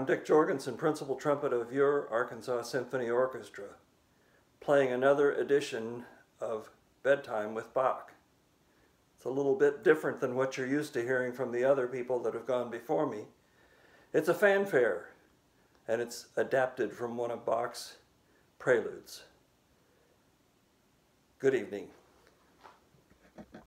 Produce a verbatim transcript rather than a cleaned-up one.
Dick Jorgensen, principal trumpet of your Arkansas Symphony Orchestra, playing another edition of Bedtime with Bach. It's a little bit different than what you're used to hearing from the other people that have gone before me. It's a fanfare, and it's adapted from one of Bach's preludes. Good evening.